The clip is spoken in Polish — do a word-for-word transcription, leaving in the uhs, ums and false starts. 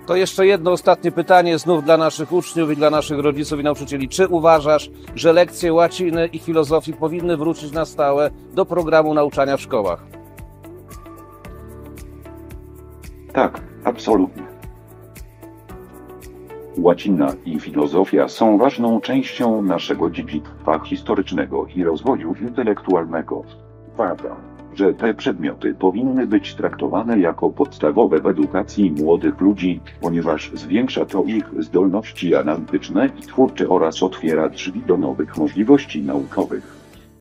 To jeszcze jedno ostatnie pytanie znów dla naszych uczniów i dla naszych rodziców i nauczycieli. Czy uważasz, że lekcje łaciny i filozofii powinny wrócić na stałe do programu nauczania w szkołach? Tak, absolutnie. Łacina i filozofia są ważną częścią naszego dziedzictwa historycznego i rozwoju intelektualnego. Uważam, że te przedmioty powinny być traktowane jako podstawowe w edukacji młodych ludzi, ponieważ zwiększa to ich zdolności analityczne i twórcze oraz otwiera drzwi do nowych możliwości naukowych.